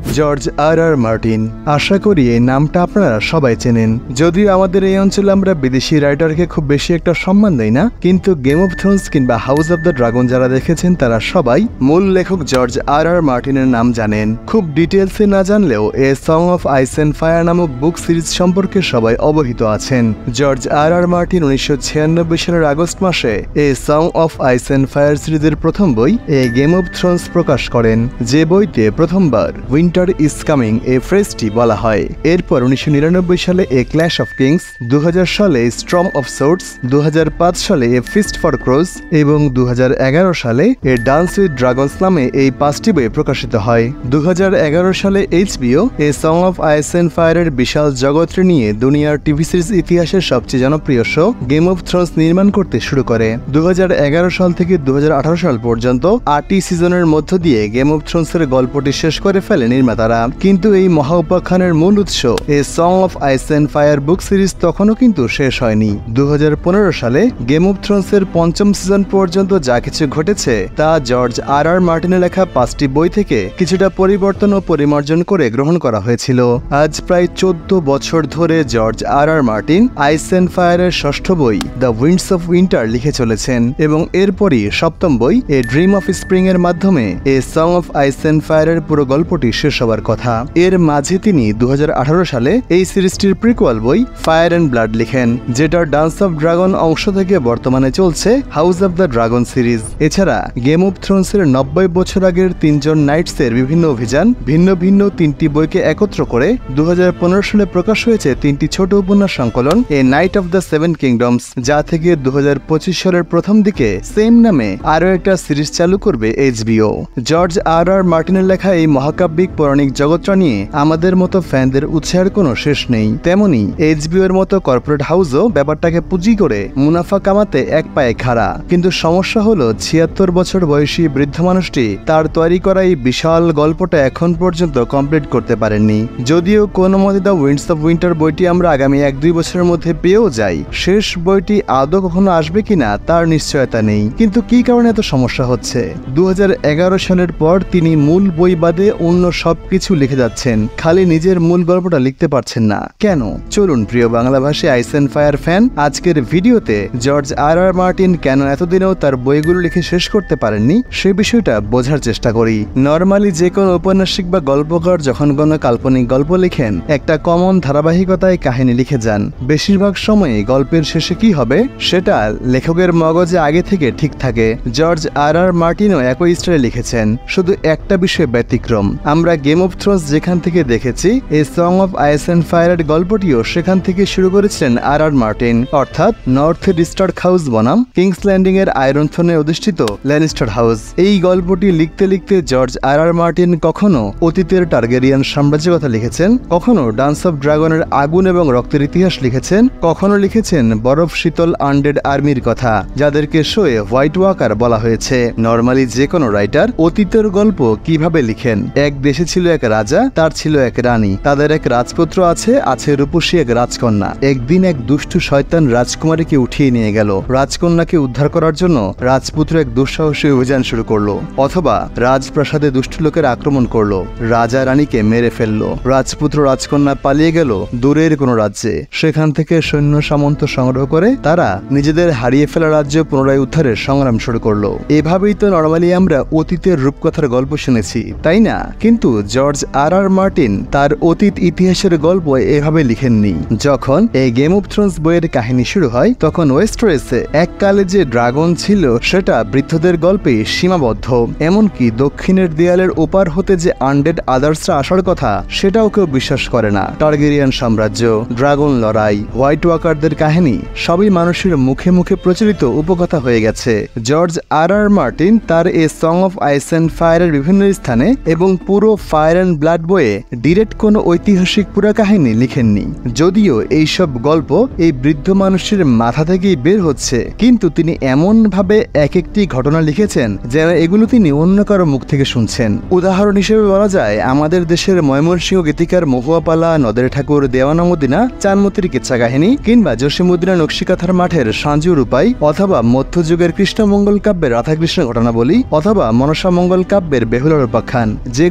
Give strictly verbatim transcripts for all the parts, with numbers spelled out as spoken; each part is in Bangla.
George R R Martin. আশা করি এই নামটা আপনারা সবাই চেনেন। যদিও আমাদের এই অঞ্চলে আমরা বিদেশি রাইটারকে খুব বেশি একটা সম্মান দেই না, কিন্তু গেম অফ থ্রোনস কিংবা হাউস অব দ্য ড্রাগন যারা দেখেছেন তারা সবাই মূল লেখক জর্জ আর আর মার্টিনের নাম জানেন। খুব ডিটেলসে না জানলেও a song of ice and fire নামক বুক সিরিজ সম্পর্কে সবাই অবহিত আছেন। জর্জ আর আর মার্টিন উনিশশো ছিয়ানব্বই সালের আগস্ট মাসে a song of ice and fire সিরিজের প্রথম বই এ গেম অফ থ্রোনস প্রকাশ করেন, যে বইতে প্রথমবার উইন্টার ইজ কামিং এ ফ্রেজটি বলা হয়। এরপর উনিশশো নিরানব্বই সালে এ ক্ল্যাশ অফ কিংস, দু হাজার সালে স্ট্রম অফ সোর্ডস, দু হাজার পাঁচ সালে এ ফিস্ট ফর ক্রোজ এবং দু হাজার এগারো সালে এ ডান্স উইথ ড্রাগনস নামে এই পাঁচটি বই প্রকাশিত হয়। দু হাজার এগারো সালে HBO a song of ice and ফায়ারের বিশাল জগৎটি নিয়ে দুনিয়ার টিভি সিরিজ ইতিহাসের সবচেয়ে জনপ্রিয় শো গেম অফ থ্রোনস নির্মাণ করতে শুরু করে। দু হাজার এগারো সাল থেকে দু হাজার আঠারো সাল পর্যন্ত আটটি সিজনের মধ্য দিয়ে গেম অফ থ্রোনসের গল্পটি শেষ করে ফেলে নির্মাতারা। কিন্তু এই মহা উপাখ্যানের মূল উৎস a song of ice and fire book series তখনও কিন্তু শেষ হয়নি। দু হাজার পনেরো সালে গেম অফ থ্রোনসের পঞ্চম সিজন পর্যন্ত যা কিছু ঘটেছে তা জর্জ আর আর মার্টিনের লেখা পাঁচটি বই থেকে কিছুটা পরিবর্তন ও পরিমার্জন করে গ্রহণ করা হয়েছিল। আজ প্রায় চোদ্দ বছর ধরে George R R Martin ice and ফায়ারের ষষ্ঠ বই দ্য উইন্ডস অফ উইন্টার লিখে চলেছেন এবং এরপরই সপ্তম বই এ ড্রিম অফ স্প্রিং এর মাধ্যমে a song of ice and ফায়ারের পুরো গল্পটি শেষ হবার কথা। এর মাঝে তিনি দু হাজার আঠারো সালে এই সিরিজটির প্রিকুয়াল বই ফায়ার অ্যান্ড ব্লাড লিখেন, যেটার ডান্স অফ ড্রাগন অংশ থেকে বর্তমানে চলছে house of the dragon series. এছাড়া গেম অফ থ্রোনসের নব্বই বছর আগের তিনজন নাইটসের বিভিন্ন অভিযান ভিন্ন ভিন্ন তিনটি বইকে একত্র করে দু হাজার পনেরো সালে প্রকাশ হয়েছে তিনটি ছোট উপন্যাস সংকলন a knight of the seven kingdoms, যা থেকে দু হাজার পঁচিশ সালের প্রথম দিকে সেম নামে আরও একটা সিরিজ চালু করবে এইচবিও। জর্জ আর আর মার্টিনের লেখা এই মহাকাব্যিক পৌরাণিক জগৎটা নিয়ে আমাদের মতো ফ্যানদের উৎসাহের কোনো শেষ নেই। তেমনি এইচবিও এর মতো কর্পোরেট হাউসও ব্যাপারটাকে পুঁজি করে মুনাফা কামাতে এক পায়ে খাড়া। কিন্তু সমস্যা হলো ছিয়াত্তর বছর বয়সী বৃদ্ধ মানুষটি তার তৈরি করা এই বিশাল গল্পটা এখন পর্যন্ত কমপ্লিট করতে পারেননি। যদিও কোনো মতে দ্য উইন্ডস অফ উইন্টার বইটি আমরা আগামী এক দুই বছরের মধ্যে পেয়েও যাই, শেষ বইটি আদৌ কখনো আসবে কিনা তার নিশ্চয়তা নেই। কিন্তু কি কারণে এত সমস্যা হচ্ছে? দু হাজার এগারো সালের পর তিনি মূল বই বাদে অন্য সবকিছু লিখে যাচ্ছেন, খালি নিজের মূল গল্পটা লিখতে পারছেন না কেন? চলুন প্রিয় বাংলাভাষী আইস অ্যান্ড ফায়ার ফ্যান, আজকের ভিডিওতে জর্জ আর আর মার্টিন কেন এতদিনেও তার বইগুলো লিখে শেষ করতে পারেননি সে বিষয়টা বোঝার চেষ্টা করি। নর্মালি যে কোনো ঔপন্যাসিক বা গল্পকার যখন কোনো কাল্পনিক গল্প লিখেন একটা কমন ধারাবাহিকতায় কাহিনী লিখে যান। বেশিরভাগ সময়ে গল্পের শেষে কি হবে সেটা লেখকের মগজে আগে থেকে ঠিক থাকে। জর্জ আর আর মার্টিনও একই স্টাইলে লিখেছেন, শুধু একটা বিষয় ব্যতিক্রম। আমরা গেম অফ থ্রোনস যেখান থেকে দেখেছি a song of ice and ফায়ারের গল্পটিও সেখান থেকে শুরু করেছিলেন আর আর মার্টিন, অর্থাৎ নর্থ ডিস্টার্ক হাউস বনাম কিংস ল্যান্ডিং এর আয়রন থ্রোনে অধিষ্ঠিত ল্যানিস্টার হাউস। এই গল্পটি লিখতে লিখতে জর্জ আর আর মার্টিন কখনো অতীতের টার্গেরিয়ান সাম্রাজ্যের কথা লিখেছেন, কখনো ডান্স অফ ড্রাগনের আগুন এবং রক্তের ইতিহাস লিখেছেন, কখনো লিখেছেন বরফ শীতল আনডেড আর্মির কথা, যাদেরকে শোয়ে হোয়াইট ওয়াকার বলা হয়েছে। নর্মালি যে কোনো রাইটার অতীতের গল্প কিভাবে লিখেন? এক দেশে ছিল এক রাজা, তার ছিল এক রানী, তাদের এক রাজপুত্র আছে, আছে রূপসী এক রাজকন্যা। একদিন এক দুষ্টু শয়তান রাজকুমারীকে উঠিয়ে নিয়ে গেল। রাজকন্যাকে উদ্ধার করার জন্য রাজপুত্র এক দুঃসাহসী অভিযান শুরু করলো, অথবা রাজপ্রাসাদে দুষ্ট লোকের আক্রমণ করলো, রাজা রানীকে মেরে ফেললো। রাজপুত্র রাজকন্যা পালিয়ে গেল দূরের কোনো রাজ্যে। সেখান থেকে সৈন্য সামন্ত সংগ্রহ করে তারা নিজেদের হারিয়ে ফেলা রাজ্য পুনরায় উদ্ধারের সংগ্রাম শুরু করলো। এভাবেই তো নর্মালি আমরা অতীতের রূপকথার গল্প শুনেছি, তাই না? কিন্তু জর্জ আর আর মার্টিন তার অতীত ইতিহাসের গল্প এভাবে লিখেননি। যখন এই গেম অফ থ্রোনস বইয়ের কাহিনী শুরু হয় তখন ওয়েস্টারেসে এককালে যে ড্রাগন ছিল সেটা বৃদ্ধদের গল্পে সীমাবদ্ধ। এমনকি দক্ষিণের দেয়ালের ওপার হতে যে আনডেড আদার্সরা আসার কথা সেটাও কেউ বিশ্বাস করে না। টার্গেরিয়ান সাম্রাজ্য, ড্রাগন লড়াই, হোয়াইট ওয়াকারদের কাহিনী সবই মানুষের মুখে মুখে প্রচলিত উপকথা হয়ে গেছে। জর্জ আর আর মার্টিন তার a song of ice and ফায়ারের বিভিন্ন স্থানে এবং পুরো ফায়ার অ্যান্ড ব্লাড বইয়ে ডিরেক্ট কোনো ঐতিহাসিক পুরা কাহিনী লিখেননি। যদিও এইসব গল্প এই বৃদ্ধ মানুষের মাথা থেকেই বের হচ্ছে, কিন্তু তিনি এমন ভাবে এক একটি ঘটনা লিখেছেন যেন এগুলো তিনি অন্য কারো মুখ থেকে শুনছেন। উদাহরণ হিসেবে বলা যায় আমাদের দেশের ময়মনসিংহ গীতিকার মহুয়াপালা, নদের ঠাকুর দেওয়ানামুদ্দিনা চানমতির কিচ্ছা কাহিনী, কিংবা জসীমউদ্দিনা নকশিকাথার মাঠের সাঞ্জু রূপাই, অথবা মধ্যযুগের কৃষ্ণমঙ্গল কাব্যের রাধাকৃষ্ণ ঘটনাবলী, অথবা মনসা মঙ্গল কাব্যের বেহুলার উপাখ্যান, যেগুলোর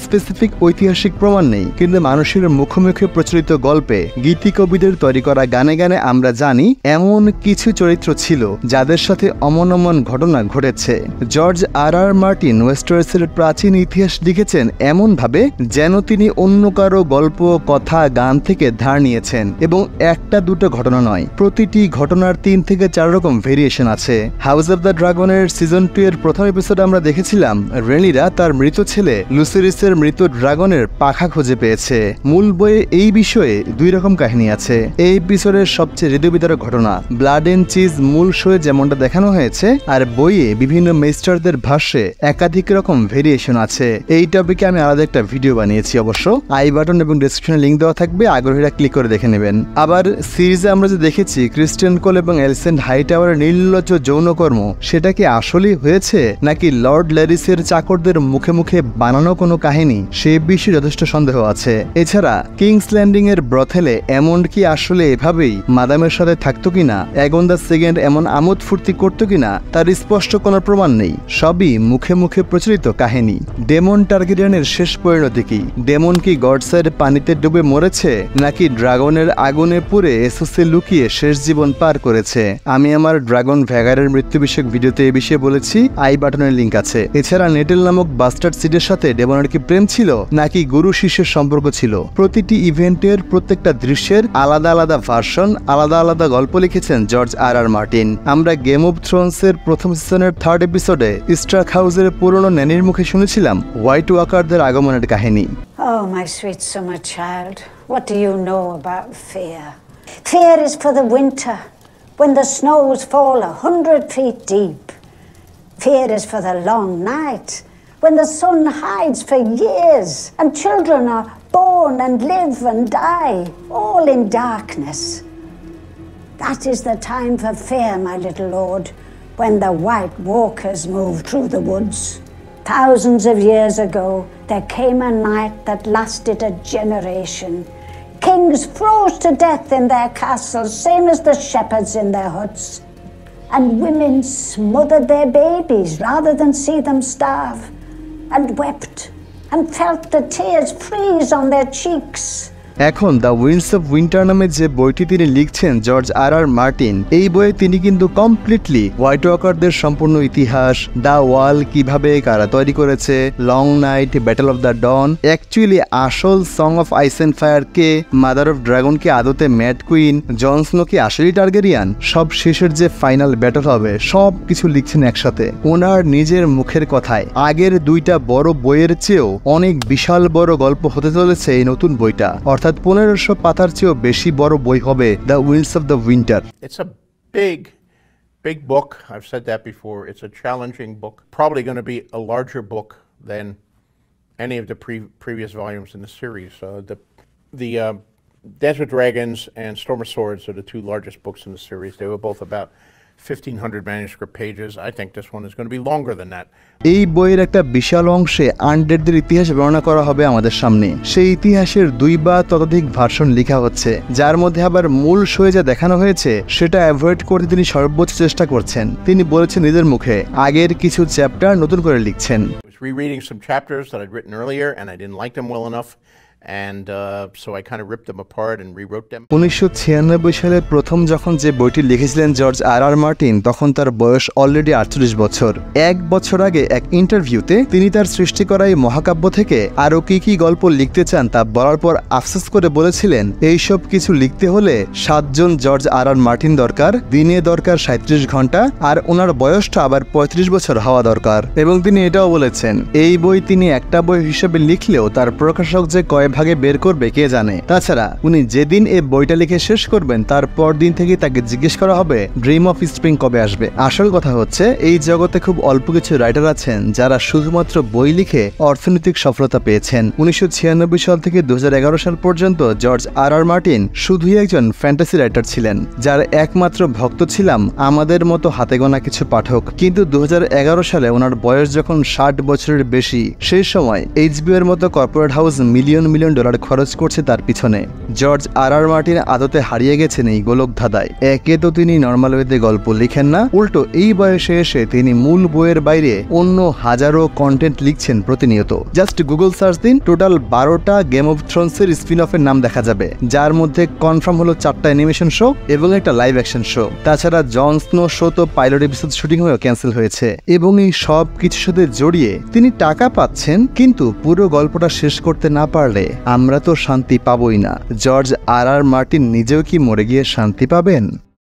স্পেসিফিক ঐতিহাসিক প্রমাণ নেই, কিন্তু মানুষের মুখে মুখে প্রচলিত গল্পে গীতিকবিদের তৈরি করা গানে গানে আমরা জানি এমন কিছু চরিত্র ছিল যাদের সাথে অমন অমন ঘটনা ঘটেছে। জর্জ আর আর মার্টিন ওয়েস্টারসের প্রাচীন ইতিহাস লিখেছেন এমন ভাবে যেন তিনি অন্য কারো গল্প, কথা, গান থেকে ধার নিয়েছেন, এবং একটা দুটো ঘটনা নয়, প্রতিটি ঘটনার তিন থেকে চার রকম ভেরিয়েশন আছে। হাউস অব দ্য ড্রাগনের সিজন টু এর প্রথম এপিসোডে আমরা দেখেছিলাম রেনিরা তার মৃত ছেলে লুসিরিসের মৃত ড্রাগনের পাখা খুঁজে পেয়েছে। মূল বইয়ে এই বিষয়ে দুই রকম কাহিনী আছে। এই এপিসোডের সবচেয়ে হৃদয়বিদারক ঘটনা ব্লাড এন্ড চিজ মূল শোয়ে যেমনটা দেখানো হয়েছে, আর বইয়ে বিভিন্ন মেস্টারদের ভাষ্যে একাধিক রকম ভেরিয়েশন আছে। এই টপিকে আমি আলাদা একটা ভিডিও বানিয়েছি, অবশ্য আই বাটন এবং ডেসক্রিপশনে লিঙ্ক দেওয়া থাকবে, আগ্রহীরা ক্লিক করে দেখে নেবেন। আবার সিরিজে আমরা যে দেখেছি ক্রিস্টিয়ান কোল এবং এলসেন্ট হাইটাওয়ারের নির্লজ্জ যৌনকর্ম, সেটা কি আসলেই হয়েছে নাকি লর্ড ল্যারিসের চাকরদের মুখে মুখে বানানো কোনো কাহিনী, সে বিষয়ে যথেষ্ট সন্দেহ আছে। এছাড়া কিংস ল্যান্ডিং এর ব্রথেলে এমন কি আসলে এভাবেই মাদামের সাথে থাকতো কিনা, এগন দ্য সেকেন্ড এমন আমোদ ফুর্তি করতো কিনা, তার স্পষ্ট কোনো প্রমাণ নেই, সবই মুখে মুখে প্রচলিত কাহিনী। ডেমন টার্গেরিয়ানের শেষ পরিণতি কি? ডেমন কি গডসের পানিতে ডুবে মরেছে নাকি ড্রাগনের আগুনে পুড়ে এসোসে লুকিয়ে শেষ জীবন পার করেছে? আমি আমার ড্রাগন ভ্যাগারের মৃত্যু বিষয়ক ভিডিওতে এই বিষয়ে বলেছি, আই বাটনের লিঙ্ক আছে। এছাড়া নেটেল নামক বাস্টার্ড সিডের সাথে ডেমনের কি প্রেম ছিল নাকি গুরু শিষ্যের সম্পর্ক ছিল? প্রতিটি ইভেন্টের প্রত্যেকটা দৃশ্যের আলাদা আলাদা ভার্সন, আলাদা আলাদা গল্প লিখেছেন জর্জ আর আর মার্টিন। আমরা গেম অফ থ্রোনস এর প্রথম সিজনের থার্ড এপিসোডে স্টার্ক হাউসের পুরনো ন্যানির মুখে শুনেছিলাম হোয়াইট ওয়াকারদের আগমনের কাহিনী। Oh, my sweet summer child, what do you know about fear? Fear is for the winter, when the snows fall a hundred feet deep. Fear is for the long night, when the sun hides for years, and children are born and live and die, all in darkness. That is the time for fear, my little lord, when the White Walkers move through the woods. Thousands of years ago, there came a night that lasted a generation. Kings froze to death in their castles, same as the shepherds in their huts. And women smothered their babies rather than see them starve, and wept and felt the tears freeze on their cheeks. এখন দ্য উইন্ডস অফ উইন্টার নামে যে বইটি তিনি লিখছেন জর্জ আর আর মার্টিন, এই বইয়ে তিনি কিন্তু কমপ্লিটলি হোয়াইট ওয়াকারদের সম্পূর্ণ ইতিহাস, দ্য ওয়াল কিভাবে কারা তৈরি করেছে, long night, battle of the dawn, actually আসল song of ice and fire কে, মাদার অফ ড্রাগন কি আদতে ম্যাড কুইন, জন স্নো কি আসলেই টার্গেরিয়ান, সব শেষের যে ফাইনাল ব্যাটল হবে সব কিছু লিখছেন একসাথে ওনার নিজের মুখের কথায়। আগের দুইটা বড় বইয়ের চেয়েও অনেক বিশাল বড় গল্প হতে চলেছে এই নতুন বইটা, অর্থাৎ পনেরোশো পাতার চেয়েও বেশি বড় বই হবে the winds of the winter. It's a big, big book. I've said that before. It's a challenging book. Probably going to be a larger book than any of the pre previous volumes in the series. Uh, the the uh, Dance with Dragons and Storm of Swords are the two largest books in the series. They were both about fifteen hundred manuscript pages. I think this one is going to be longer than that. এই বইয়ের একটা বিশাল অংশে আনডেডদের ইতিহাস বর্ণনা করা হবে আমাদের সামনে। সেই ইতিহাসের দুই বা ততোধিক ভার্সন লেখা হচ্ছে, যার মধ্যে আবার মূল শোয়ে যা দেখানো হয়েছে সেটা অ্যাভয়েড করতে তিনি সর্বোচ্চ চেষ্টা করছেন। তিনি বলেছেন নিজের মুখে আগের কিছু চ্যাপ্টার নতুন করে লিখছেন। I was rereading some chapters that I'd written earlier and I didn't like them well enough. And uh, so I kind of ripped them apart and rewrote them. উনিশশো ছিয়ানব্বই সালে প্রথম যখন যে বইটি লিখেছিলেন জর্জ আর আর মার্টিন, তখন তার বয়স অলরেডি আটচল্লিশ বছর। এক বছর আগে এক ইন্টারভিউতে তিনি তার সৃষ্টি করা এই মহাকাব্য থেকে আরো কি কি গল্প লিখতে চান তা বলার পর আফসোস করে বলেছিলেন, এইসব কিছু লিখতে হলে সাতজন জর্জ আর আর মার্টিন দরকার, দিনে দরকার সাঁত্রিশ ঘন্টা, আর ওনার বয়সটা আবার পঁয়ত্রিশ বছর হওয়া দরকার। এবং তিনি এটাও বলেছেন এই বই তিনি একটা বই হিসেবে লিখলেও তার প্রকাশক যে কয় ভাগে বের করবে কে জানে। তাছাড়া উনি যেদিন এই বইটা লিখে শেষ করবেন তার পর দিন থেকে তাকে জিজ্ঞেস করা হবে ড্রিম অফ স্প্রিং কবে আসবে। আসল কথা হচ্ছে এই জগতে খুব অল্প কিছু রাইটার আছেন যারা শুধুমাত্র বই লিখে অর্থনৈতিক সফলতা পেয়েছেন। উনিশশো ছিয়ানব্বই সাল থেকে দু হাজার এগারো সাল পর্যন্ত জর্জ আর আর মার্টিন শুধুই একজন ফ্যান্টাসি রাইটার ছিলেন, যার একমাত্র ভক্ত ছিলাম আমাদের মতো হাতে গোনা কিছু পাঠক। কিন্তু দু হাজার এগারো সালে ওনার বয়স যখন ষাট বছরের বেশি, সেই সময় এইচবিও এর মতো corporate house million million million dollar খরচ করছে তার পিছনে। জর্জ আর আর মার্টিন আদতে হারিয়ে গেছেন এই গোলক ধাঁধায়। একে তো তিনি নর্মাল ওয়েতে গল্প লিখেন না, উল্টো এই বয়সে এসে তিনি মূল বইয়ের বাইরে অন্য হাজারো কন্টেন্ট লিখছেন প্রতিনিয়ত। জাস্ট গুগল সার্চ দিন, টোটাল বারোটা গেম অফ থ্রোনসের স্পিন অফের নাম দেখা যাবে, যার মধ্যে কনফার্ম হলো চারটা অ্যানিমেশন শো এবং একটা লাইভ অ্যাকশন শো। তাছাড়া জন স্নো শো তো পাইলট এপিসোড শুটিং হয়েও ক্যান্সেল হয়েছে। এবং এই সব কিছুর সাথে জড়িয়ে তিনি টাকা পাচ্ছেন, কিন্তু পুরো গল্পটা শেষ করতে না পারলে আমরা তো শান্তি পাবই না। জর্জ আর আর মার্টিন নিজেও কি মরে গিয়ে শান্তি পাবেন?